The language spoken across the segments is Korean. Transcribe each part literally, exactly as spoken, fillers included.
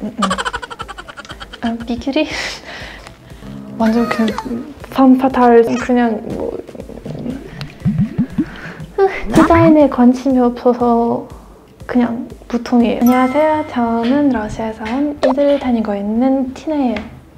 음, 음. 아, 비큐리? 완전 그냥 판파탈 그냥 뭐 디자인에 관심이 없어서 그냥 보통이에요. 안녕하세요. 저는 러시아에서 온 이들을 다니고 있는 티나예요.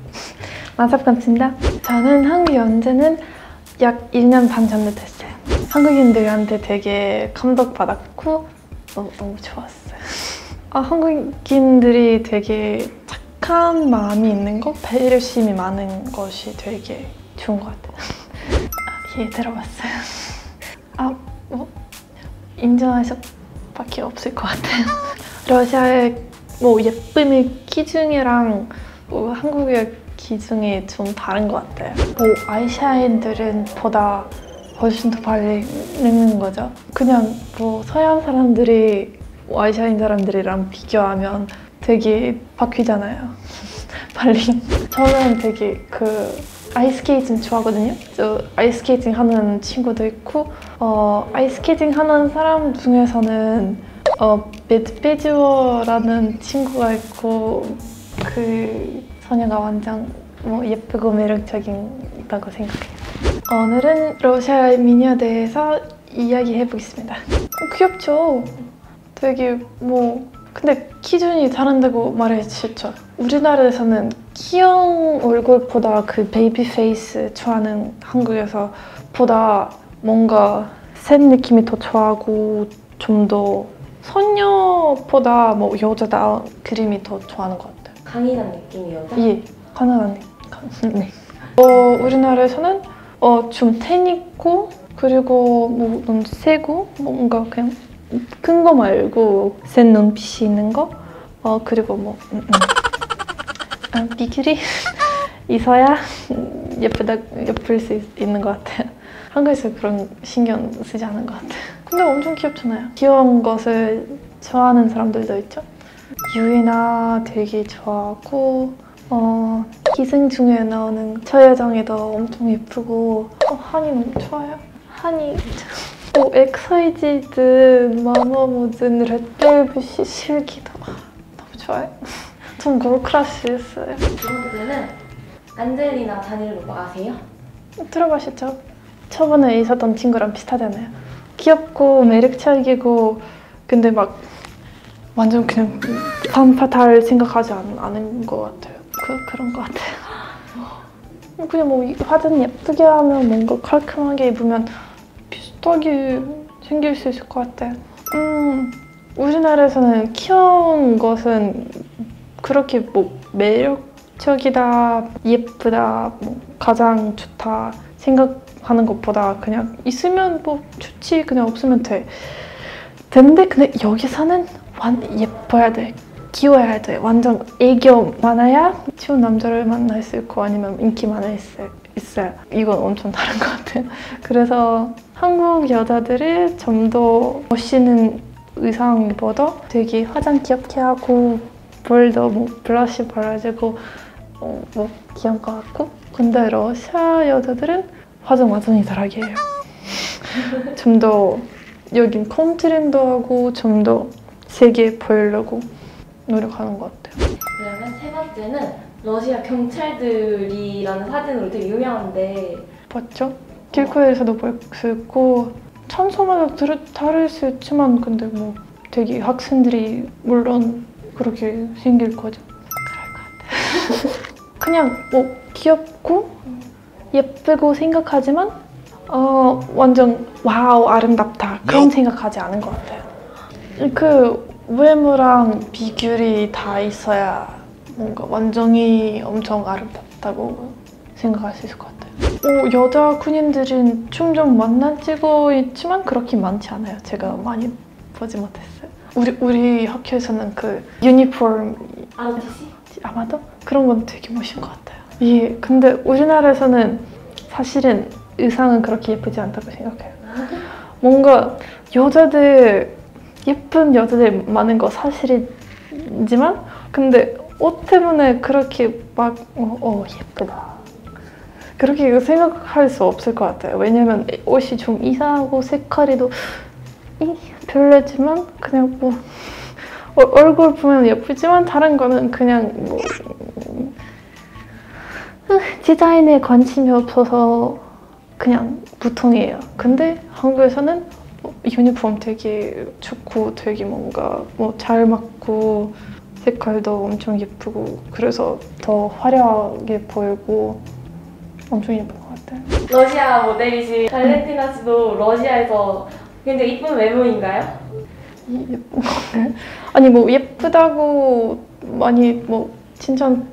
만삭반입니다. 저는 한국에 온 지는 약 일 년 반 정도 됐어요. 한국인들한테 되게 감동받았고 너무, 너무 좋았어요. 아, 한국인들이 되게 착한 마음이 있는 거, 배려심이 많은 것이 되게 좋은 것 같아요. 아, 예, 들어봤어요. 아, 뭐 인정할 수밖에 없을 것 같아요. 러시아의 뭐 예쁨의 기준이랑 뭐 한국의 기준이 좀 다른 것 같아요. 뭐 아시아인들은 보다 훨씬 더 빨리 늙는 거죠. 그냥 뭐 서양 사람들이 아시아인 사람들이랑 비교하면 되게 바뀌잖아요. 빨리. 저는 되게 그 아이스케이팅 좋아하거든요. 저 아이스케이팅 하는 친구도 있고 어, 아이스케이팅 하는 사람 중에서는 어, 메드베지워라는 친구가 있고 그 소녀가 완전 뭐 예쁘고 매력적이다고 생각해요. 오늘은 러시아의 미녀에 대해서 이야기해 보겠습니다. 어, 귀엽죠? 되게 뭐 근데 기준이 다른다고 말해주셨죠. 우리나라에서는 귀여운 얼굴보다 그 베이비 페이스 좋아하는 한국에서 보다 뭔가 센 느낌이 더 좋아하고 좀 더 소녀보다 뭐 여자다 그림이 더 좋아하는 것 같아요. 강인한 느낌이 여자? 예, 강인한 느낌. 네. 어, 우리나라에서는 어, 좀 텐 있고 그리고 뭐 좀 세고 뭔가 그냥 큰 거 말고 센 눈빛이 있는 거 어, 그리고 뭐 음, 음. 아, 비결이 있어야 예쁘다, 예쁠 수 있, 있는 것 같아요. 한국에서 그런 신경 쓰지 않은 것 같아요. 근데 엄청 귀엽잖아요. 귀여운 것을 좋아하는 사람들도 있죠. 유이나 되게 좋아하고 어, 기생 중에 나오는 저여정이도 엄청 예쁘고 어, 한이 너무 좋아요. 한이 또 엑사이지드, 마마무즈, 레드벨벳이 실기도 너무 좋아요. 전 걸크러쉬였어요. 두 번째는 안젤리나 다닐로바 아세요? 들어보셨죠? 저번에 있었던 친구랑 비슷하잖아요. 귀엽고 매력적이고 근데 막 완전 그냥 판파탈 생각하지 않, 않은 것 같아요. 그, 그런 것 같아요. 그냥 뭐 화장 예쁘게 하면 뭔가 깔끔하게 입으면 비슷하게 생길 수 있을 것 같아요. 음, 우리나라에서는 귀여운 것은 그렇게 뭐 매력적이다, 예쁘다, 뭐 가장 좋다 생각하는 것보다 그냥 있으면 뭐 좋지, 그냥 없으면 돼. 근데 근데 여기서는 완전 예뻐야 돼, 귀여워야 돼, 완전 애교 많아야 좋은 남자를 만날 수 있고 아니면 인기 많을 수 있어요. 이건 엄청 다른 것 같아요. 그래서 한국 여자들이 좀 더 멋있는 의상 입어도 되게 화장 귀엽게 하고 볼도 뭐 블러쉬 발라주고 어, 뭐 귀여운 것 같고 근데 러시아 여자들은 화장 완전히 다르게 해요. 좀 더 여긴 컨트롤도 하고 좀 더 세게 보이려고 노력하는 것 같아요. 그러면 세 번째는 러시아 경찰들이라는 사진으로 되게 유명한데 봤죠? 길거리에서도 볼 수 있고 천소마다 다를 수 있지만 근데 뭐 되게 학생들이 물론 그렇게 생길 거죠. 그럴 것 같아요. 그냥 뭐 귀엽고 예쁘고 생각하지만 어 완전 와우 아름답다 그런 생각하지 않은 것 같아요. 그 외모랑 비결이 다 있어야 뭔가 완전히 엄청 아름답다고 생각할 수 있을 것 같아요. 어, 여자 군인들은 종종 만나지고 있지만 그렇게 많지 않아요. 제가 많이 보지 못했어요. 우리 우리 학교에서는 그 유니폼 아르티시? 아마도 그런 건 되게 멋진 것 같아요. 예, 근데 우리나라에서는 사실은 의상은 그렇게 예쁘지 않다고 생각해요. 뭔가 여자들 예쁜 여자들 많은 거 사실이지만 근데 옷 때문에 그렇게 막 어, 어 예쁘다 그렇게 생각할 수 없을 것 같아요. 왜냐면 옷이 좀 이상하고 색깔이 또 별로지만 그냥 뭐 어, 얼굴 보면 예쁘지만 다른 거는 그냥 뭐 디자인에 관심이 없어서 그냥 보통이에요. 근데 한국에서는 유니폼 되게 좋고 되게 뭔가 뭐 잘 맞고 색깔도 엄청 예쁘고 그래서 더 화려하게 보이고 엄청 예쁜 것 같아요. 러시아 모델이신 발렌티나 씨도 러시아에서 굉장히 이쁜 외모인가요? 이- 예쁜 거를 아니 뭐 예쁘다고 많이 뭐 칭찬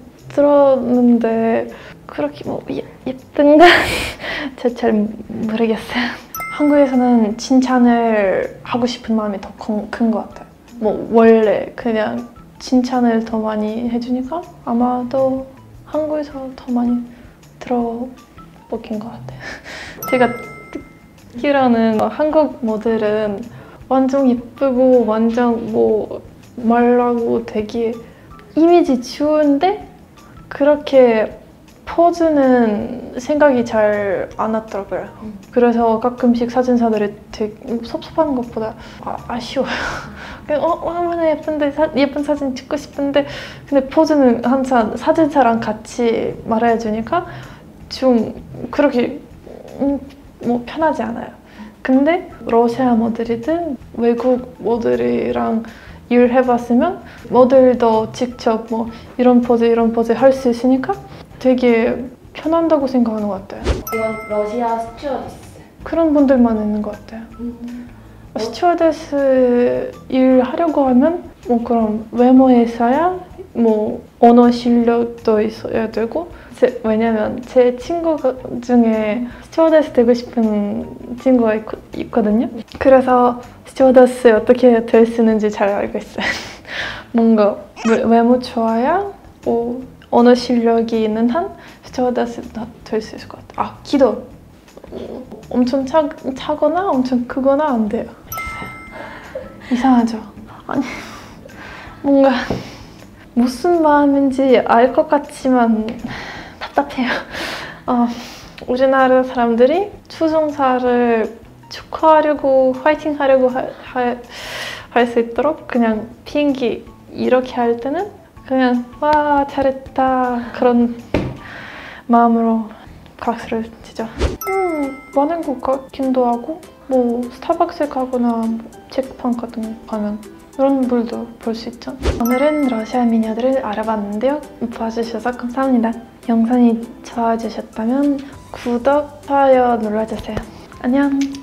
들었는데 그렇게 뭐 예, 예쁜가 제가 잘 모르겠어요. 한국에서는 칭찬을 하고 싶은 마음이 더 큰 것 같아요. 뭐 원래 그냥 칭찬을 더 많이 해주니까 아마도 한국에서 더 많이 들어보긴 것 같아요. 제가 듣기로는 한국 모델은 완전 예쁘고 완전 뭐 말라고 되게 이미지 좋은데 그렇게 포즈는 생각이 잘 안 났더라고요. 그래서 가끔씩 사진사들이 되게 섭섭한 것보다 아, 아쉬워요. 그냥 어, 얼마나 예쁜데 사, 예쁜 사진 찍고 싶은데 근데 포즈는 항상 사진사랑 같이 말해주니까 좀 그렇게 음, 뭐 편하지 않아요. 근데 러시아 모델이든 외국 모델이랑 일해봤으면 모델도 직접 뭐 이런 포즈 이런 포즈 할 수 있으니까 되게 편한다고 생각하는 것 같아요. 이건 러시아 스튜어디스. 그런 분들만 있는 것 같아요. 음. 스튜어디스 일 하려고 하면 뭐 그럼 외모에 있어야 뭐 언어 실력도 있어야 되고 제, 왜냐면 제 친구 중에 스튜어디스 되고 싶은 친구가 있, 있거든요. 그래서 스튜어디스 어떻게 될 수 있는지 잘 알고 있어요. 뭔가 외, 외모 좋아야 뭐 언어 실력이 있는 한 스튜어디스 될 수 있을 것 같아요. 아, 키도 엄청 차, 차거나 엄청 크거나 안 돼요. 이상하죠? 아니 뭔가 무슨 마음인지 알 것 같지만 답답해요. 어, 우리나라 사람들이 추종사를 축하하려고 화이팅 하려고 할 수 있도록 그냥 비행기 이렇게 할 때는 그냥 와 잘했다 그런 마음으로 박수를 치죠. 음, 많은 것 같기도 하고 뭐 스타벅스에 가거나 뭐 체크판 같은 거 가면 이런 물도 볼 수 있죠. 오늘은 러시아 미녀들을 알아봤는데요. 봐주셔서 감사합니다. 영상이 좋아지셨다면 구독, 좋아요 눌러주세요. 안녕!